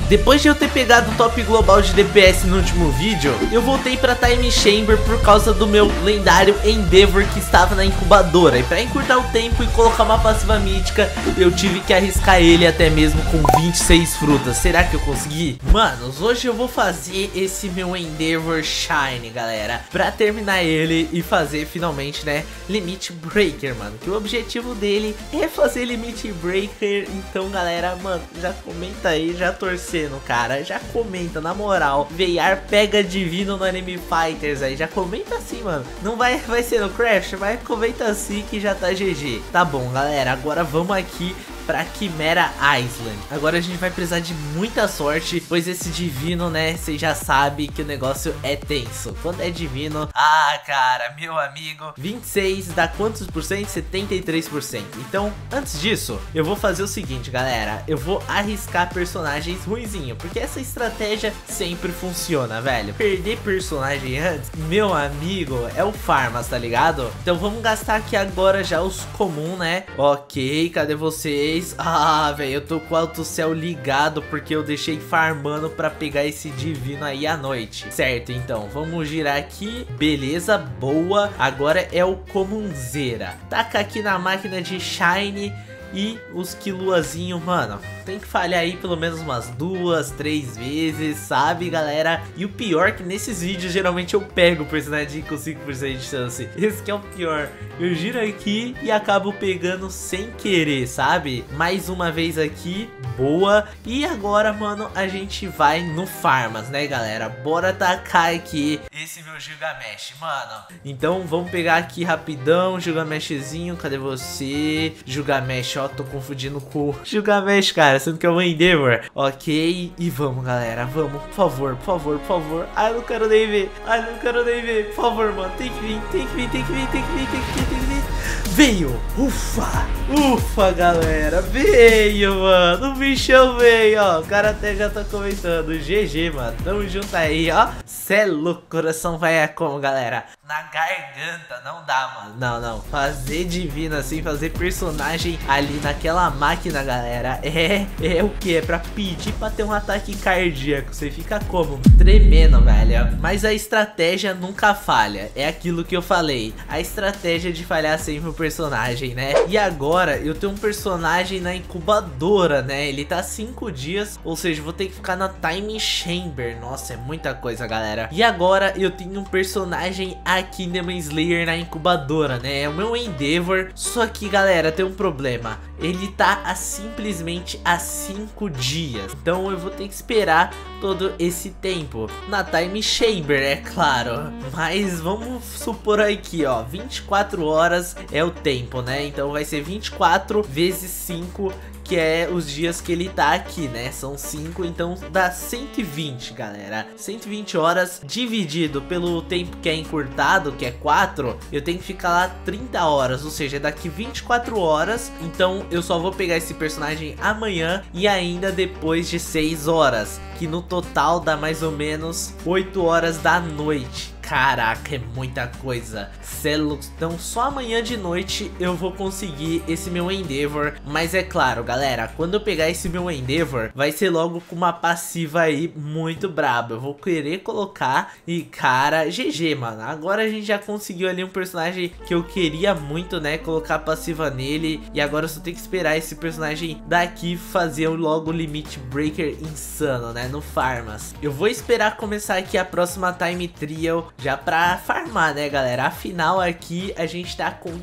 Depois de eu ter pegado o top global de DPS no último vídeo, eu voltei pra Time Chamber por causa do meu lendário Endeavor que estava na incubadora. E pra encurtar o tempo e colocar uma passiva mítica, eu tive que arriscar ele até mesmo com 26 frutas. Será que eu consegui? Manos, hoje eu vou fazer esse meu Endeavor Shine, galera, pra terminar ele e fazer finalmente, né, Limit Breaker, mano. Que o objetivo dele é fazer Limit Breaker. Então, galera, mano, já comenta aí, já torcendo, cara. Já comenta, na moral. Veiar pega divino no Enemy Fighters aí. Já comenta assim, mano. Não vai ser no Crash, mas comenta assim que já tá GG. Tá bom, galera. Agora vamos aqui pra Chimera Island. Agora a gente vai precisar de muita sorte, pois esse divino, né, vocês já sabem que o negócio é tenso. Quando é divino, cara, meu amigo, 26 dá quantos por cento? 73%. Então, antes disso, eu vou fazer o seguinte, galera. Eu vou arriscar personagens ruinzinho, porque essa estratégia sempre funciona, velho. Perder personagem antes, meu amigo, é o Farmas, tá ligado? Então vamos gastar aqui agora já os comuns, né? Ok, cadê vocês? Velho, eu tô com o autocel ligado porque eu deixei farmando pra pegar esse divino aí à noite. Certo, então, vamos girar aqui. Beleza, boa. Agora é o comunzeira. Taca aqui na máquina de Shine. E os quiluazinho, mano, tem que falhar aí pelo menos umas 2, 3 vezes, sabe, galera? E o pior é que nesses vídeos geralmente eu pego o personagem com 5% de chance. Esse que é o pior. Eu giro aqui e acabo pegando sem querer, sabe? Mais uma vez aqui, boa. E agora, mano, a gente vai no Farmas, né, galera? Bora tacar aqui esse meu Gilgamesh, mano. Então vamos pegar aqui rapidão, Gilgameshzinho, cadê você? Gilgamesh, ó, tô confundindo com o Gilgamesh, cara, sendo que é o Endeavor. Ok, e vamos, galera, vamos, por favor, por favor, por favor. Ai, eu não quero nem ver, ai, não quero nem ver. Por favor, mano, tem que vir, tem que vir, tem que vir, tem que vir, tem que vir, tem que vir. Veio, ufa, ufa, galera, veio, mano, o bichão veio, ó. O cara até já tá comentando, GG, mano, tamo junto aí, ó. Cê é louco, coração vai a como, galera? Na garganta, não dá, mano. Não, não, fazer divino assim, fazer personagem ali naquela máquina, galera, é o que? É pra pedir pra ter um ataque cardíaco. Você fica como? Tremendo, velho. Mas a estratégia nunca falha. É aquilo que eu falei. A estratégia de falhar sempre o personagem, né? E agora eu tenho um personagem na incubadora, né? Ele tá 5 dias, ou seja, vou ter que ficar na Time Chamber. Nossa, é muita coisa, galera. E agora eu tenho um personagem aqui, Demon Slayer, na incubadora, né? É o meu Endeavor. Só que, galera, tem um problema. Ele tá simplesmente há 5 dias. Então eu vou ter que esperar todo esse tempo na Time Chamber, é claro. Mas vamos supor aqui, ó, 24 horas é o tempo, né? Então vai ser 24 vezes 5, que é os dias que ele tá aqui, né? São 5, então dá 120, galera. 120 horas dividido pelo tempo que é encurtado, que é 4, eu tenho que ficar lá 30 horas, ou seja, daqui 24 horas. Então eu só vou pegar esse personagem amanhã e ainda depois de 6 horas, que no total dá mais ou menos 8 horas da noite. Caraca, é muita coisa. Então só amanhã de noite eu vou conseguir esse meu Endeavor. Mas é claro, galera, quando eu pegar esse meu Endeavor, vai ser logo com uma passiva aí muito braba. Eu vou querer colocar e, cara, GG, mano. Agora a gente já conseguiu ali um personagem que eu queria muito, né, colocar passiva nele. E agora eu só tenho que esperar esse personagem daqui fazer logo o Limit Breaker insano, né, no Farmas. Eu vou esperar começar aqui a próxima Time Trial já pra farmar, né, galera? Afinal, aqui a gente tá com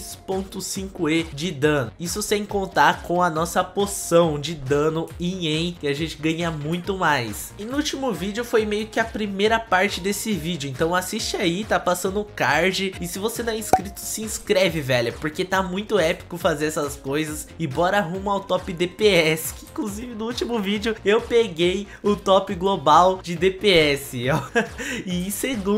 3.5E de dano. Isso sem contar com a nossa poção de dano em que a gente ganha muito mais. E no último vídeo foi meio que a primeira parte desse vídeo. Então assiste aí, tá passando o card. E se você não é inscrito, se inscreve, velho, porque tá muito épico fazer essas coisas. E bora rumo ao top DPS, que inclusive no último vídeo eu peguei o top global de DPS, ó. E em segundo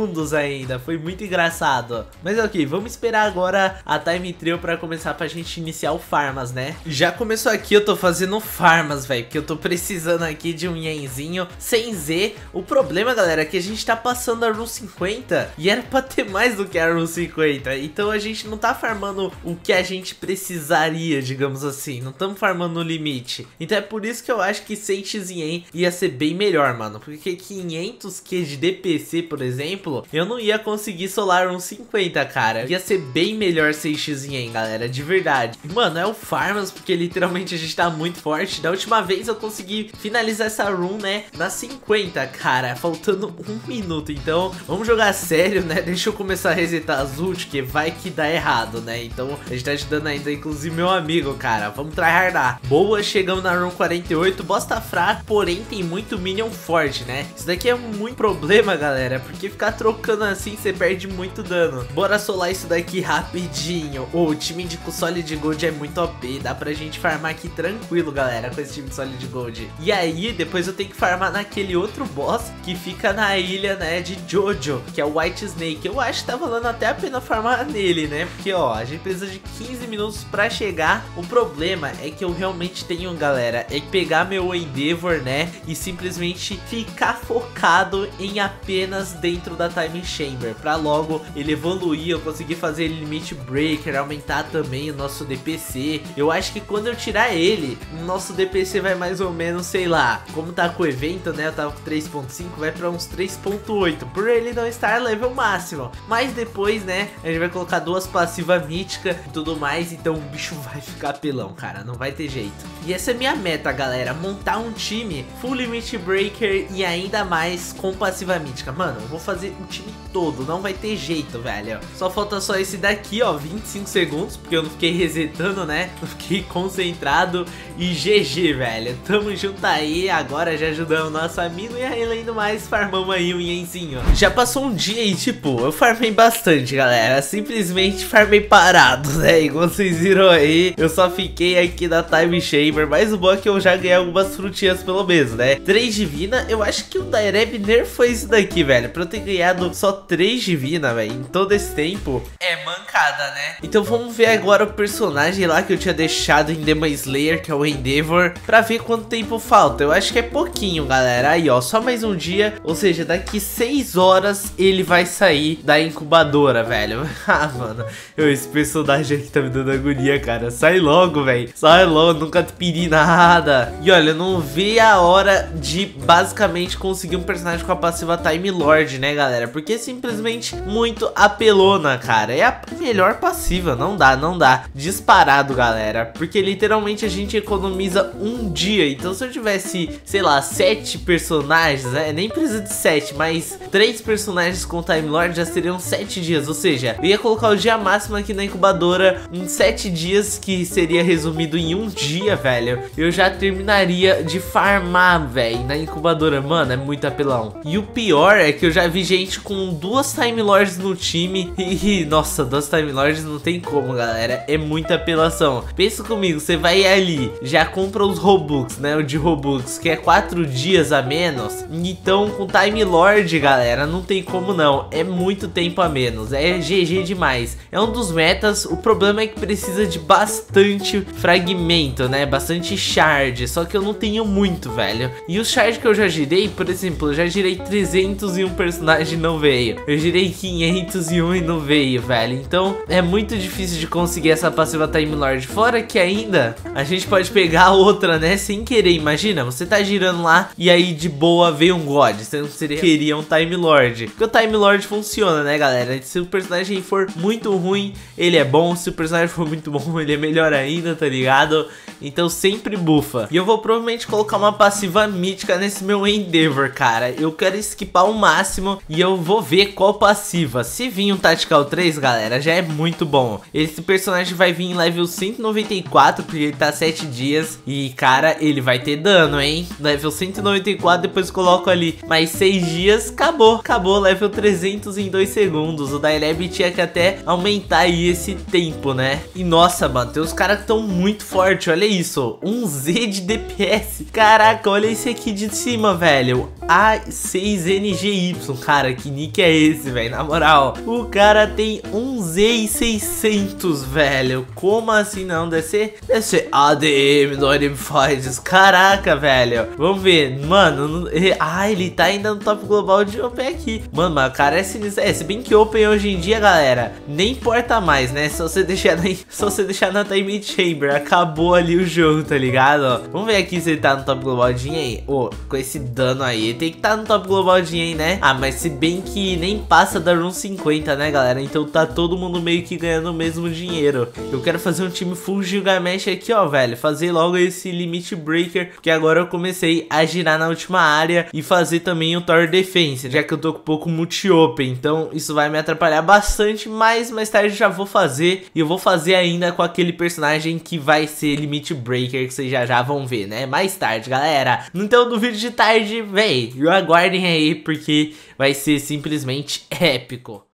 segundos ainda. Foi muito engraçado. Mas ok, vamos esperar agora a time trial pra começar, pra gente iniciar o farmas, né? Já começou aqui, eu tô fazendo farmas, velho, porque eu tô precisando aqui de um yenzinho sem Z. O problema, galera, é que a gente tá passando a Rune 50 e era pra ter mais do que a Rune 50. Então a gente não tá farmando o que a gente precisaria, digamos assim. Não estamos farmando no limite. Então é por isso que eu acho que 100x yen ia ser bem melhor, mano. Porque 500k de DPC, por exemplo, eu não ia conseguir solar Rune 50, cara. Ia ser bem melhor 6x yen, galera, de verdade. Mano, é o farmas, porque literalmente a gente tá muito forte. Da última vez eu consegui finalizar essa run, né, na 50, cara, faltando 1 minuto. Então vamos jogar sério, né? Deixa eu começar a resetar as ult, que vai que dá errado, né? Então a gente tá ajudando ainda, inclusive meu amigo, cara. Vamos tryhardar. Boa, chegamos na run 48. Boss tá fraco, porém tem muito minion forte, né? Isso daqui é muito problema, galera, porque ficar trocando assim você perde muito dano. Bora solar isso daqui rapidinho. O time de Solid Gold é muito OP, dá pra gente farmar aqui tranquilo, galera, com esse time de Solid Gold. E aí depois eu tenho que farmar naquele outro boss que fica na ilha, né, de Jojo, que é o White Snake. Eu acho que tá valendo até a pena farmar nele, né? Porque ó, a gente precisa de 15 minutos pra chegar. O problema é que eu realmente tenho, galera, é pegar meu Endeavor, né, e simplesmente ficar focado em apenas dentro da Time Chamber, pra logo ele evoluir, eu conseguir fazer Limit Breaker, aumentar também o nosso DPC. Eu acho que quando eu tirar ele, o nosso DPC vai mais ou menos, sei lá, como tá com o evento, né, eu tava com 3.5, vai pra uns 3.8, por ele não estar level máximo. Mas depois, né, a gente vai colocar 2 passivas míticas e tudo mais, então o bicho vai ficar pelão, cara, não vai ter jeito. E essa é minha meta, galera, montar um time full Limit Breaker e ainda mais com passiva mítica. Mano, eu vou fazer o time todo, não vai ter jeito, velho. Só falta só esse daqui, ó, 25 segundos, porque eu não fiquei resetando, né, não fiquei concentrado. E GG, velho, tamo junto aí, agora já ajudamos nosso amigo. E aí, além do mais, farmamos aí um yenzinho. Já passou um dia e tipo, eu farmei bastante, galera, simplesmente farmei parado, né, igual vocês viram aí. Eu só fiquei aqui na Time Chamber, mas o bom é que eu já ganhei algumas frutinhas pelo menos, né. 3 divina, eu acho que o Daireb nerfou isso daqui, velho, pra eu ter ganhado só 3 divina, velho, em todo esse tempo. É mancada, né? Então vamos ver agora o personagem lá que eu tinha deixado em Demon Slayer, que é o Endeavor, pra ver quanto tempo falta. Eu acho que é pouquinho, galera. Aí, ó, só mais um dia, ou seja, daqui 6 horas ele vai sair da incubadora, velho. Ah, mano, esse personagem aqui tá me dando agonia, cara. Sai logo, velho. Sai logo, nunca te pedi nada. E olha, eu não vi a hora de basicamente conseguir um personagem com a passiva Time Lord, né, galera? Porque é simplesmente muito apelona, cara. É a melhor passiva, não dá, não dá. Disparado, galera, porque literalmente a gente economiza um dia. Então se eu tivesse, sei lá, 7 personagens, né, nem precisa de 7, mas 3 personagens com Time Lord já seriam 7 dias. Ou seja, eu ia colocar o dia máximo aqui na incubadora em 7 dias, que seria resumido em um dia, velho. Eu já terminaria de farmar, velho, na incubadora. Mano, é muito apelão. E o pior é que eu já vi gente com 2 Time Lords no time e nossa, 2 Time Lords não tem como, galera. É muita apelação. Pensa comigo, você vai ali, já compra os Robux, né, o de Robux, que é 4 dias a menos. Então com Time Lord, galera, não tem como não. É muito tempo a menos, é GG demais. É um dos metas. O problema é que precisa de bastante fragmento, né, bastante shard. Só que eu não tenho muito, velho. E os shard que eu já girei, por exemplo, eu já girei 301 personagem e não veio. Eu girei 501 e não veio, velho. Então é muito difícil de conseguir essa passiva Time Lord. Fora que ainda a gente pode pegar outra, né, sem querer. Imagina, você tá girando lá e aí de boa veio um God. Você não queria um Time Lord. Porque o Time Lord funciona, né, galera? Se o personagem for muito ruim, ele é bom. Se o personagem for muito bom, ele é melhor ainda, tá ligado? Então sempre bufa. E eu vou provavelmente colocar uma passiva mítica nesse meu Endeavor, cara. Eu quero esquipar o máximo e eu vou ver qual passiva. Se vir um Tactical 3, galera, já é muito bom. Esse personagem vai vir em level 194, porque ele tá 7 dias. E, cara, ele vai ter dano, hein? Level 194, depois coloco ali mais 6 dias, acabou. Acabou, level 300 em 2 segundos. O Daireb tinha que até aumentar aí esse tempo, né? E, nossa, mano, tem uns caras que estão muito fortes. Olha isso, um Z de DPS. Caraca, olha esse aqui de cima, velho. A6NGY. Cara, que nick é esse, velho? Na moral, o cara tem um Z600, velho. Como assim não? Deve ser ADM do Anime Fighters. Caraca, velho. Vamos ver. Mano, ele tá ainda no top global de Open aqui. Mano, mas o cara é sinistro. Se bem que Open hoje em dia, galera, nem importa mais, né? Se você deixar na Time Chamber, acabou ali o jogo, tá ligado? Ó, vamos ver aqui se ele tá no top global de aí. Com esse dano aí, ele tem que estar no top global de aí, né? Mas se bem que nem passa da run 50, né, galera? Então tá todo mundo meio que ganhando o mesmo dinheiro. Eu quero fazer um time full Gilgamesh aqui, ó, velho. Fazer logo esse Limit Breaker, porque agora eu comecei a girar na última área e fazer também o Tower Defense, já que eu tô com pouco multi-open. Então isso vai me atrapalhar bastante, mas mais tarde eu já vou fazer. E eu vou fazer ainda com aquele personagem que vai ser Limit Breaker, que vocês já vão ver, né? Mais tarde, galera. Então no vídeo de tarde, véi, aguardem aí, porque vai ser simplesmente épico.